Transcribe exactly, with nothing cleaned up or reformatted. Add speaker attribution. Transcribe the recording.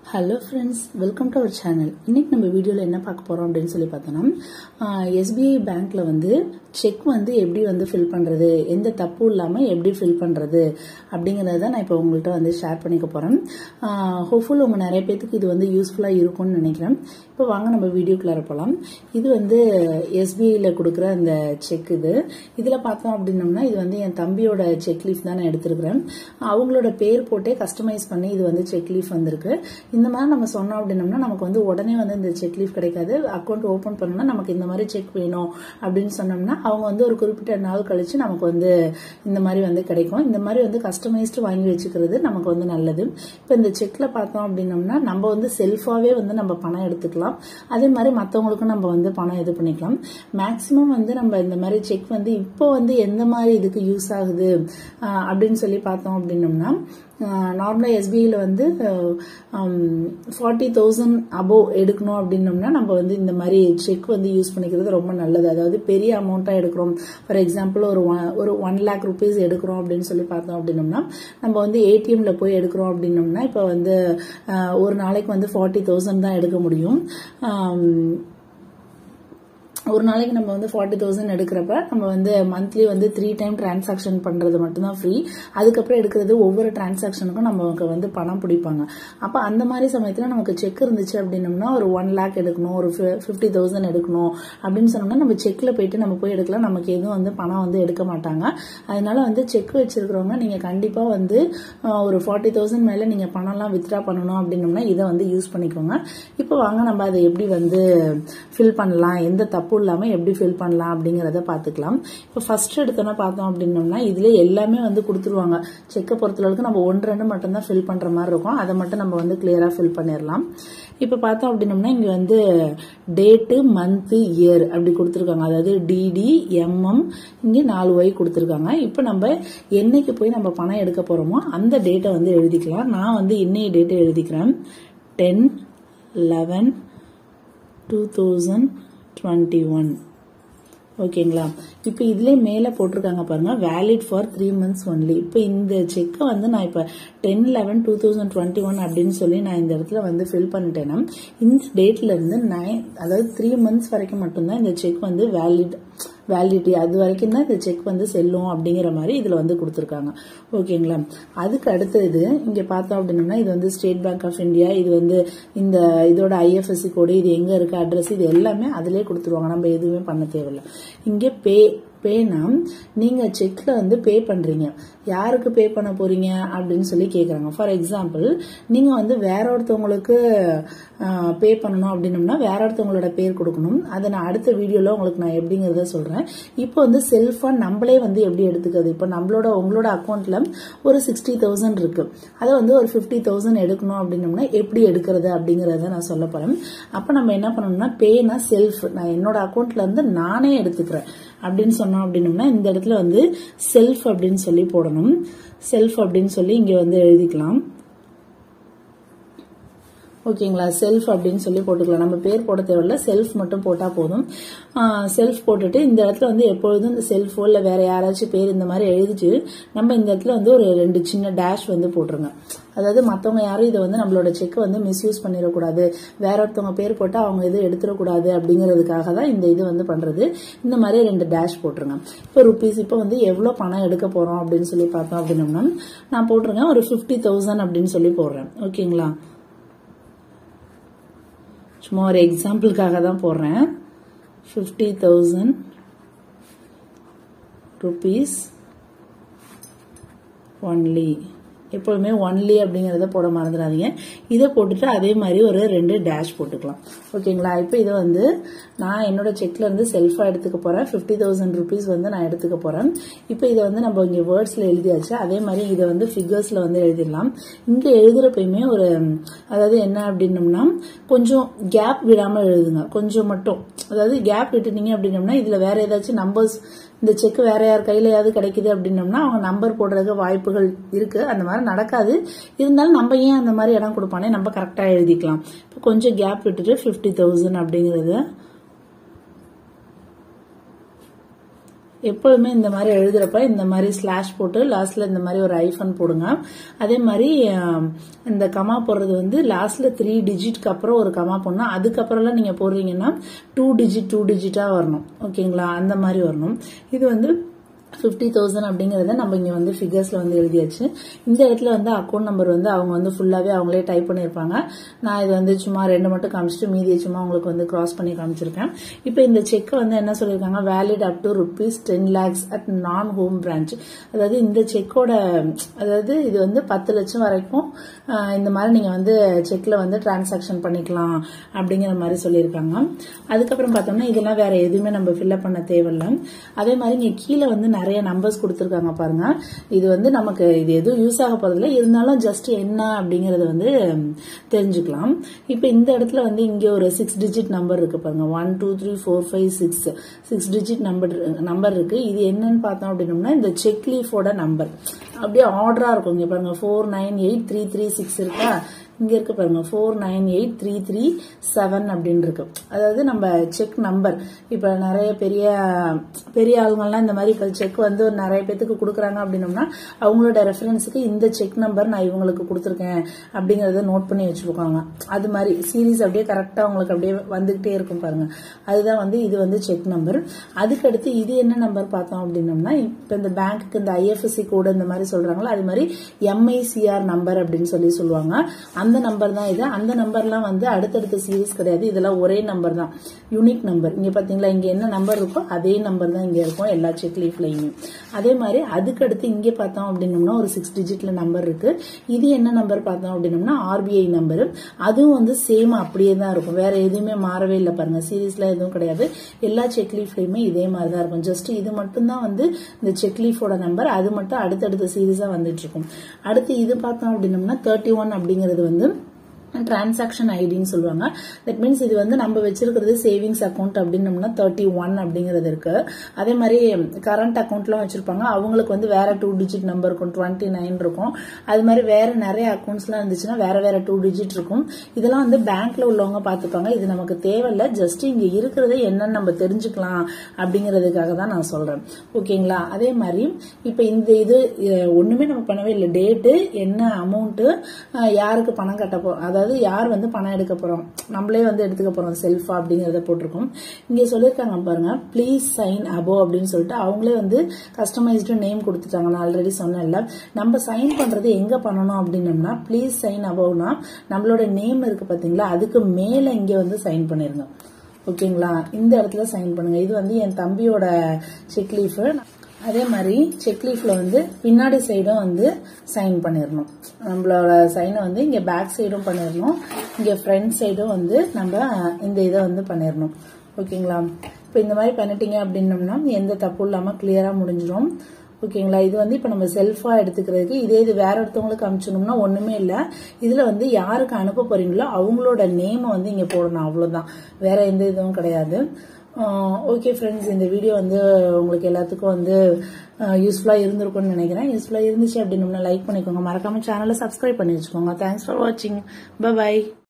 Speaker 1: Hello friends, welcome to our channel. இன்னைக்கு நம்ம வீடியோல என்ன பார்க்க போறோம் அப்படினு சொல்லி பார்த்தோம்னா S B I பேங்க்ல வந்து செக் வந்து எப்படி வந்து ஃபில் பண்றது, எந்த தப்பு இல்லாம எப்படி ஃபில் பண்றது அப்படிங்கறத தான் நான் இப்போ உங்கள்ட்ட வந்து ஷேர் பண்ணிக்க போறேன். ஹோப்ஃபுல் உங்க நிறைய பேருக்கு இது வந்து யூஸ்ஃபுல்லா இருக்கும்னு நினைக்கிறேன். இப்போ வாங்க நம்ம வீடியோக்குள்ள போலாம். இது வந்து S B I ல கொடுக்கிற அந்த செக் இது. இதுல பார்த்தோம் அப்படின்னம்னா இது வந்து என் தம்பியோட செக் லீஃப் தான் நான் எடுத்துக்கிறேன். அவங்களோட பேர் போட்டே கஸ்டமைஸ் பண்ணி இது வந்து செக் லீஃப் வந்திருக்கு. இந்த மாதிரி நம்ம சொன்னோம் அப்படின்னம்னா நமக்கு வந்து உடனே வந்து இந்த செக் லீஃப் கிடைக்காது. அக்கௌண்ட் ஓபன் பண்ணனும்னா நமக்கு இந்த மாதிரி செக் வேணும் அப்படின்னு சொன்னோம்னா அவங்க வந்து ஒரு குறிப்பிட்ட நாள் கழிச்சு நமக்கு வந்து இந்த மாதிரி வந்து கிடைக்கும். இந்த மாதிரி வந்து கஸ்டமைஸ்டு வாங்கி வச்சுக்கிறது நமக்கு வந்து நல்லது. இப்போ இந்த செக்ல பார்த்தோம் அப்படின்னம்னா நம்ம வந்து செல்ஃபாவே வந்து நம்ம பணம் எடுத்துக்கலாம். அதே மாதிரி மற்றவங்களுக்கும் நம்ம வந்து பணம் இது பண்ணிக்கலாம். மேக்சிமம் வந்து நம்ம இந்த மாதிரி செக் வந்து இப்போ வந்து எந்த மாதிரி இதுக்கு யூஸ் ஆகுது அப்படின்னு சொல்லி பார்த்தோம் அப்படின்னம்னா நார்மலா S B I ல வந்து ஃபார்ட்டி தௌசண்ட் அபோவ் எடுக்கணும் அப்படின்னம்னா நம்ம வந்து இந்த மாதிரி செக் வந்து யூஸ் பண்ணிக்கிறது ரொம்ப நல்லது. அதாவது பெரிய அமௌண்டா எடுக்கிறோம், ஃபார் எக்ஸாம்பிள் ஒரு ஒரு ஒன் லேக் ருபீஸ் எடுக்கிறோம் அப்படின்னு சொல்லி பார்த்தோம் அப்படின்னம்னா நம்ம வந்து ஏடிஎம்ல போய் எடுக்கிறோம் அப்படின்னம்னா இப்போ வந்து ஒரு நாளைக்கு வந்து ஃபார்ட்டி தௌசண்ட் தான் எடுக்க முடியும். ஒரு நாளைக்கு நம்ம வந்து ஃபார்ட்டி தௌசண்ட் எடுக்கிறப்ப நம்ம வந்து மந்த்லி வந்து த்ரீ டைம் டிரான்சாக்ஷன் பண்றது மட்டும்தான் ஃப்ரீ. அதுக்கப்புறம் எடுக்கிறது ஒவ்வொரு டிரான்சாக்ஷனுக்கும் நமக்கு வந்து பணம் பிடிப்பாங்க. அப்ப அந்த மாதிரி சமயத்துல நமக்கு செக் இருந்துச்சு அப்படின்னம்னா ஒரு ஒன் லேக் எடுக்கணும், ஒரு பிப்டி தௌசண்ட் எடுக்கணும் அப்படின்னு சொன்னோம்னா நம்ம செக்ல போயிட்டு நம்ம போய் எடுக்கலாம். நமக்கு எதுவும் வந்து பணம் வந்து எடுக்க மாட்டாங்க. அதனால வந்து செக் வச்சிருக்கிறவங்க நீங்க கண்டிப்பா வந்து ஒரு ஃபார்ட்டி தௌசண்ட் மேல நீங்க பணம் எல்லாம் வித்ரா பண்ணணும் அப்படின்னம்னா இதை வந்து யூஸ் பண்ணிக்கோங்க. இப்போ வாங்க நம்ம அதை எப்படி வந்து ஃபில் பண்ணலாம், எந்த தப்பு இல்லாம எப்படி ஃபில் பண்ணலாம் அப்படிங்கறத பாத்துக்கலாம். இப்போ ஃபர்ஸ்ட் எடுத்தோம்னா பார்த்தோம் அப்படின்னம்னா இதுல எல்லாமே வந்து கொடுத்துருவாங்க. செக்கை பொறுத்தளவுக்கு நம்ம ஒன்று ரெண்டு மட்டும் தான் ஃபில் பண்ற மாதிரி இருக்கும். அதை மட்டும் நம்ம வந்து கிளியரா ஃபில் பண்ணிடலாம். இப்ப பார்த்தோம் அப்படின்னம்னா இங்க வந்து டேட்டு, மந்த், இயர் அப்படி கொடுத்துருக்காங்க. அதாவது டிடி, எம்எம், இங்க நாலு ஒய் கொடுத்துருக்காங்க. இப்ப நம்ம என்னைக்கு போய் நம்ம பணம் எடுக்க போறோமோ அந்த டேட்டை வந்து எழுதிக்கலாம். நான் வந்து இன்னைய டேட்டை எழுதிக்கிறேன். Ten eleven two thousand twenty one. ஓகேங்களா? இப்ப இதுல மேல போட்டிருக்காங்க பாருங்க, valid for three months only. இப்ப இந்த செக்கை வந்து நான் இப்ப ten eleven two thousand twenty one அப்படின்னு சொல்லி நான் இந்த இடத்துல வந்து ஃபில் பண்ணிட்டேன்னா இந்த டேட்ல இருந்து நைன் அதாவது த்ரீ மந்த்ஸ் வரைக்கும் மட்டும்தான் இந்த செக் வந்து வேலிட் வேலிடிட்டி அது வரைக்கும் தான் இந்த செக் வந்து செல்லும் அப்படிங்கிற மாதிரி இதுல வந்து கொடுத்துருக்காங்க. ஓகேங்களா? அதுக்கு அடுத்தது இங்க பார்த்தோம் அப்படின்னா இது வந்து ஸ்டேட் பேங்க் ஆஃப் இந்தியா. இது வந்து இந்த இதோட I F S C கோடு, இது எங்க இருக்கு, அட்ரஸ், இது எல்லாமே அதிலே கொடுத்துருவாங்க. நம்ம எதுவுமே பண்ண தேவையில்லை. இங்க பே பேனா நீங்க செக்ல வந்து பே பண்றீங்க, யாருக்கு பே பண்ண போறீங்க அப்படின்னு சொல்லி கேக்குறாங்க. ஃபார் எக்ஸாம்பிள் நீங்க வந்து வேற ஒருத்தவங்களுக்கு பே பண்ணணும் அப்படின்னம்னா வேற ஒருத்தவங்களோட பேர் கொடுக்கணும். அதை நான் அடுத்த வீடியோல உங்களுக்கு நான் எப்படிங்கறத சொல்றேன். இப்போ வந்து செல்ஃபா நம்மளே வந்து எப்படி எடுத்துக்கிறது, இப்போ நம்மளோட உங்களோட அக்கௌண்ட்ல ஒரு சிக்ஸ்டி தௌசண்ட் இருக்கு, அதை வந்து ஒரு பிப்டி தௌசண்ட் எடுக்கணும் அப்படின்னம்னா எப்படி எடுக்கிறது அப்படிங்கறத நான் சொல்ல போறேன். அப்ப நம்ம என்ன பண்ணணும்னா பேனா செல்ஃப், நான் என்னோட அக்கௌண்ட்ல இருந்து நானே எடுத்துக்கிறேன் அப்படின்னு சொன்னோம் அப்படின்னம்னா இந்த இடத்துல வந்து செல்ஃப் அப்படின்னு சொல்லி போடணும். செல்ஃப் அப்படின்னு சொல்லி இங்க வந்து எழுதிக்கலாம். ஓகேங்களா? செல்ஃப் அப்படின்னு சொல்லி போட்டுக்கலாம். நம்ம பேர் போட தேவையில்ல, செல்ஃப் மட்டும் போட்டா போதும். செல்ஃப் போட்டுட்டு இந்த இடத்துல வந்து எப்பொழுதும் இந்த செல்ஃபோ இல்ல வேற யாராச்சும் பேர் இந்த மாதிரி எழுதிட்டு நம்ம இந்த இடத்துல வந்து ஒரு ரெண்டு சின்ன டேஷ் வந்து போட்டுருங்க. அதாவது மத்தவங்க யாரும் இதை வந்து நம்மளோட செக் வந்து மிஸ்யூஸ் பண்ணிடக்கூடாது, வேற ஒருத்தவங்க பேர் போட்டா அவங்க எதுவும் எடுத்துடக்கூடாது அப்படிங்கறதுக்காக தான் இந்த இது வந்து பண்றது. இந்த மாதிரி ரெண்டு டேஷ் போட்டுருங்க. இப்போ ருபீஸ் இப்போ வந்து எவ்வளவு பணம் எடுக்க போறோம் அப்படின்னு சொல்லி பார்த்தோம் அப்படின்னம்னா நான் போட்டிருக்கேன் ஒரு பிப்டி தௌசண்ட் அப்படின்னு சொல்லி போடுறேன். ஓகேங்களா? சும்மா ஒரு எக்ஸாம்பிளுக்காக தான் போடுறேன். Fifty thousand rupees only. எப்பவுமே ஒன்லி அப்படிங்கறத போட மறந்துடாதீங்க. இதை போட்டுட்டு அதே மாதிரி ஒரு ரெண்டு டேஷ் போட்டுக்கலாம். ஓகேங்களா? இப்போ இதை வந்து நான் என்னோட செக்ல இருந்து செல்ஃபா எடுத்துக்க போறேன். பிப்டி தௌசண்ட் ருபீஸ் வந்து நான் எடுத்துக்க போறேன். இப்போ இதை வந்து நம்ம இங்க வேர்ட்ஸ்ல எழுதியாச்சு. அதே மாதிரி இதை வந்து ஃபிகர்ஸ்ல வந்து எழுதிடலாம். இங்க எழுதுறப்பயுமே ஒரு அதாவது என்ன அப்படின்னம்னா கொஞ்சம் கேப் விடாம எழுதுங்க, கொஞ்சம் மட்டும். அதாவது கேப் விட்டுட்டீங்க அப்படின்னம்னா இதுல வேற ஏதாச்சும் நம்பர்ஸ் இந்த செக் வேற யார் கையிலயாவது கிடைக்குது அப்படின்னம்னா அவங்க நம்பர் போடுறதுக்கு வாய்ப்புகள் இருக்கு. அந்த மாதிரி நடக்காது. இருந்தாலும் நம்ம ஏன் அந்த மாதிரி இடம் கொடுப்பானே, நம்ம கரெக்டா எழுதிக்கலாம். இப்போ கொஞ்சம் கேப் விட்டுட்டு பிப்டி தௌசண்ட் அப்படிங்கறத எப்பொழுதுமே இந்த மாதிரி எழுதுறப்ப இந்த மாதிரி ஸ்லாஷ் போட்டு லாஸ்ட்ல இந்த மாதிரி ஒரு ஐஃபன் போடுங்க. அதே மாதிரி இந்த கமா போடுறது வந்து லாஸ்ட்ல த்ரீ டிஜிட்க்கு அப்புறம் ஒரு கமா போடணும். அதுக்கப்புறம்லாம் நீங்க போடுறீங்கன்னா டூ டிஜிட் டூ டிஜிட்டா வரணும். ஓகேங்களா, அந்த மாதிரி வரணும். இது வந்து ஃபிஃப்டி தௌசண்ட் அப்படிங்கறத நம்ம இங்க வந்து ஃபிகர்ஸ்ல வந்து எழுதியாச்சு. இந்த இடத்துல வந்து அக்கௌண்ட் நம்பர் வந்து அவங்க வந்து ஃபுல்லாவே அவங்களே டைப் பண்ணிருப்பாங்க. நான் இது வந்து சும்மா ரெண்டு மட்டும் காமிச்சிட்டு மீதியை சும்மா உங்களுக்கு வந்து கிராஸ் பண்ணி காமிச்சிருக்கேன். இப்போ இந்த செக் வந்து என்ன சொல்லிருக்காங்க, valid up to rupees ten lakhs at non home branch. அதாவது இந்த செக்கோட அதாவது இது வந்து பத்து லட்சம் வரைக்கும் இந்த மாதிரி நீங்க வந்து செக்ல வந்து டிரான்சாக்சன் பண்ணிக்கலாம் அப்படிங்கிற மாதிரி சொல்லியிருக்காங்க. அதுக்கப்புறம் பார்த்தோம்னா இதெல்லாம் வேற எதுவுமே நம்ம ஃபில்அப் பண்ண தேவையில்லை. அதே மாதிரி இங்க கீழே வந்து நிறைய நம்பர்ஸ் கொடுத்திருக்காங்க பாருங்க. இது வந்து நமக்கு இது எதுவும் யூஸ் ஆக போறதில்ல, இருந்தாலும் ஜஸ்ட் என்ன அப்படிங்கறத வந்து தெரிஞ்சுக்கலாம். இப்ப இந்த இடத்துல வந்து இங்க ஒரு சிக்ஸ் டிஜிட் நம்பர் இருக்கு பாருங்க. One two three four five six six digit number number இருக்கு. இது என்னன்னு பார்த்தோம் அப்படின்னோம்னா இந்த செக் லீஃபோட நம்பர் அப்படியே ஆர்டரா இருக்கும். இங்க பாருங்க four nine eight three three six இருக்கா, இங்க இருக்கு பாருங்க four nine eight three three seven அப்படின்னு இருக்கு. அதாவது நம்ம செக் நம்பர் இப்ப நிறைய பெரிய பெரிய ஆளுங்கள்லாம் இந்த மாதிரி இப்ப செக் வந்து நிறைய பேத்துக்கு கொடுக்குறாங்க அப்படின்னோம்னா அவங்களோட ரெஃபரன்ஸுக்கு இந்த செக் நம்பர் நான் இவங்களுக்கு கொடுத்துருக்கேன் அப்படிங்கறத நோட் பண்ணி வச்சுக்கோங்க. அது மாதிரி சீரீஸ் அப்படியே கரெக்டா உங்களுக்கு அப்படியே வந்துகிட்டே இருக்கும் பாருங்க. அதுதான் வந்து இது வந்து செக் நம்பர். அதுக்கடுத்து இது என்ன நம்பர் பார்த்தோம் அப்படின்னோம்னா இப்ப இந்த பேங்க்கு இந்த ஐஎஃப்எஸ்சி கோடு இந்த மாதிரி சொல்றாங்களா, அது மாதிரி எம்ஐசிஆர் நம்பர் அப்படின்னு சொல்லி சொல்லுவாங்க. அந்த நம்பர் தான் இது. அந்த நம்பர்லாம் வந்து அடுத்தடுத்த சீரீஸ் கிடையாது, இதெல்லாம் ஒரே நம்பர் தான், யூனிக் நம்பர். இங்க பாத்தீங்களா, இங்க என்ன நம்பர் இருக்கோ அதே நம்பர் தான் இங்க இருக்கும் எல்லா செக் லீஃப்லயுமே. அதே மாதிரி அதுக்கடுத்து இங்க பார்த்தோம் அப்படின்னோம்னா ஒரு சிக்ஸ் டிஜிட்ல நம்பர் இருக்கு. இது என்ன நம்பர் பார்த்தோம் அப்படின்னோம்னா ஆர்பிஐ நம்பர். அதுவும் வந்து சேம் அப்படியே தான் இருக்கும், வேற எதுவுமே மாறவே இல்லை பாருங்க. சீரீஸ்ல எதுவும் கிடையாது, எல்லா செக் லீஃப்லயுமே இதே மாதிரி தான் இருக்கும். ஜஸ்ட் இது மட்டும் தான் வந்து இந்த செக் லீஃபோட நம்பர், அது மட்டும் அடுத்தடுத்த சீரீஸா வந்துட்டு இருக்கும். அடுத்து இது பார்த்தோம் அப்படின்னோம்னா தேர்ட்டி ஒன் அப்படிங்கிறது வந்து டிரான்சாக்சன் ஐடின்னு சொல்லுவாங்க. தட் மீன்ஸ் இது வந்து நம்ம வச்சிருக்கிறது சேவிங்ஸ் அக்கௌண்ட் அப்படின்னோம்னா தேர்ட்டி ஒன் அப்படிங்கிறது இருக்கு. அதே மாதிரி கரண்ட் அக்கௌண்ட்லாம் வச்சிருப்பாங்க, அவங்களுக்கு வந்து வேற டூ டிஜிட் நம்பர் இருக்கும், டுவெண்ட்டி நைன் இருக்கும். அது மாதிரி வேற நிறைய அக்கௌண்ட்ஸ்லாம் இருந்துச்சுன்னா வேற வேற டூ டிஜிட் இருக்கும். இதெல்லாம் வந்து பேங்க்ல உள்ளவங்க பாத்துப்பாங்க. இது நமக்கு தேவையில்லை, ஜஸ்ட் இங்க இருக்கிறது என்னன்னு நம்ம தெரிஞ்சுக்கலாம் அப்படிங்கறதுக்காக தான் நான் சொல்றேன். ஓகேங்களா, அதே மாதிரி இப்ப இந்த இது ஒண்ணுமே நம்ம பண்ணவே இல்லை. டேட்டு, என்ன அமௌண்ட், யாருக்கு பணம் கட்ட போறோம், அதாவது யார் வந்து பணம் எடுக்க போறோம், நம்மளே வந்து எடுத்துக்க போறோம் செல்ஃபா அப்படிங்கறத போட்டிருக்கோம். இங்க சொல்லிருக்காங்க பாருங்க, பிளீஸ் சைன் அபோவ் அப்படின்னு சொல்லிட்டு அவங்களே வந்து கஸ்டமைஸ்டு நேம் கொடுத்துட்டாங்க. நான் ஆல்ரெடி சொன்னேன்ல, நம்ம சைன் பண்றது எங்க பண்ணணும் அப்படின்னோம்னா ப்ளீஸ் சைன் அபோவ்னா நம்மளோட நேம் இருக்கு பாத்தீங்களா, அதுக்கு மேல இங்க வந்து சைன் பண்ணிருங்க. ஓகேங்களா, இந்த இடத்துல சைன் பண்ணுங்க. இது வந்து என் தம்பியோட செக் லீஃப். அதே மாதிரி செக் லீஃப்ல வந்து பின்னாடி சைடும் வந்து சைன் பண்ணிடணும். நம்மளோட சைனை வந்து இங்க பேக் சைடும் பண்ணிடணும், இங்க ஃப்ரண்ட் சைடும் வந்து நம்ம இந்த இதை வந்து பண்ணிடணும். ஓகேங்களா, இப்ப இந்த மாதிரி பண்ணிட்டீங்க அப்படின்னோம்னா எந்த தப்பு இல்லாம கிளியரா முடிஞ்சிடும். ஓகேங்களா, இது வந்து இப்ப நம்ம செல்ஃபா எடுத்துக்கிறதுக்கு. இதே இது வேற ஒருத்தவங்களுக்கு அனுப்பிச்சோம்னா ஒண்ணுமே இல்ல, இதுல வந்து யாருக்கு அனுப்ப போறீங்களோ அவங்களோட நேம் வந்து இங்க போடணும், அவ்வளவுதான், வேற எந்த இதுவும் கிடையாது. ஓகே ஃப்ரெண்ட்ஸ், இந்த வீடியோ வந்து உங்களுக்கு எல்லாத்துக்கும் வந்து யூஸ்ஃபுல்லா இருந்திருக்கும்னு நினைக்கிறேன். யூஸ்ஃபுல்லா இருந்துச்சு அப்படின்னா லைக் பண்ணிக்கோங்க, மறக்காம சேனலை சப்ஸ்கிரைப் பண்ணி வச்சுக்கோங்க. தேங்க்ஸ் ஃபார் வாட்சிங், பை பை.